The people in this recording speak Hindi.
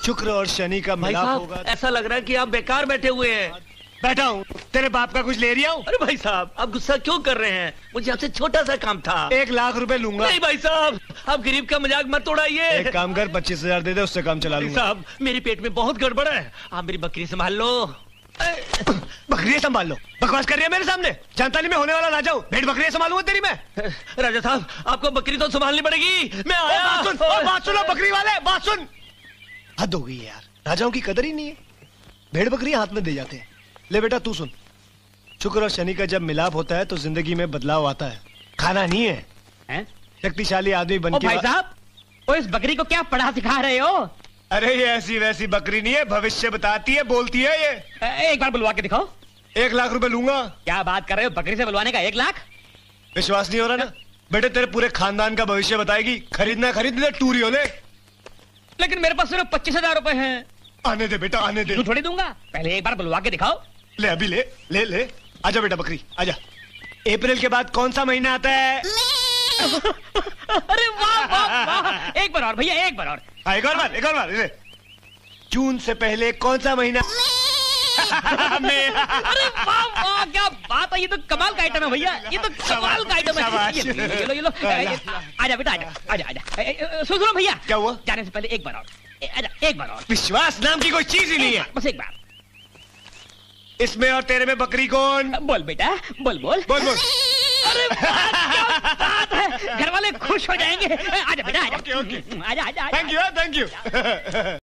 शुक्र और शनि का मिलाप होगा। ऐसा लग रहा है कि आप बेकार बैठे हुए हैं। बैठा हूँ, तेरे बाप का कुछ ले रहा हूँ। अरे भाई साहब, आप गुस्सा क्यों कर रहे हैं? मुझे आपसे छोटा सा काम था। 1 लाख रुपए लूंगा। नहीं भाई साहब, आप गरीब का मजाक मत उड़ाइए। एक काम कर, 25,000 दे दे, उससे काम चला लूंगा। साहब, मेरे पेट में बहुत गड़बड़ है, आप मेरी बकरी संभाल लो। बकरियां संभाल लो? बकवास कर रही है मेरे सामने? जानता नहीं मैं होने वाला राजा हूँ? भेड़ बकरियां संभालूंगा तेरी मैं? राजा साहब, आपको बकरी तो संभालनी पड़ेगी। मैं आया। बात सुनो बकरी वाले, बात सुन। हद हो गई है यार, राजाओं की कदर ही नहीं है। भेड़ बकरियां हाथ में दे जाते हैं। ले बेटा तू सुन, शुक्र और शनि का जब मिलाप होता है तो जिंदगी में बदलाव आता है। खाना नहीं है, शक्तिशाली आदमी बन के। भाई साहब, वो इस बकरी को क्या पढ़ा सिखा रहे हो? अरे ये ऐसी वैसी बकरी नहीं है, भविष्य बताती है, बोलती है ये। एक बार बुलवा के दिखाओ। 1 लाख रुपए लूंगा। क्या बात कर रहे हो, बकरी से बुलवाने का 1 लाख? विश्वास नहीं हो रहा ना? बेटे तेरे पूरे खानदान का भविष्य बताएगी। खरीदना खरीद ले, टूरी हो ले। लेकिन मेरे पास सिर्फ 25,000 रुपए हैं। आने दे बेटा, आने दे। तू थोड़ी दूंगा, पहले एक बार बुलवा के दिखाओ। ले अभी ले ले ले। आजा बेटा बकरी, आजा। अप्रैल के बाद कौन सा महीना आता है? अरे वाह वाह वाह, एक बार और भैया, एक बार और। एक और बार ले। जून से पहले कौन सा महीना? अरे वाह वाह, क्या बात है, ये तो कमाल का आइटम है भैया, ये तो कमाल का आइटम है। ये लो आजा बेटा, आजा। सुनो भैया, क्या हुआ? जाने से पहले एक बार और, एक बार और। विश्वास नाम की कोई चीज ही नहीं है। बस एक बार। इसमें और तेरे में बकरी कौन? बोल बेटा, बोल बोल बोल बोल। अरे क्या बात है, घर वाले खुश हो जाएंगे। आजा बेटा, आजा। ओके। आजा आजा। Thank you.